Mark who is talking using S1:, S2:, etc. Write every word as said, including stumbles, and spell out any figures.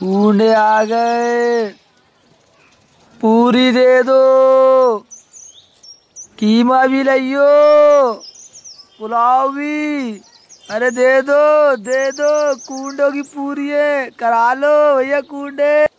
S1: कूंडे आ गए। पूरी दे दो। कीमा भी लियो। पुलाव भी। अरे दे दो दे दो। कूंडों की पूरी है, करा लो भैया कूंडे।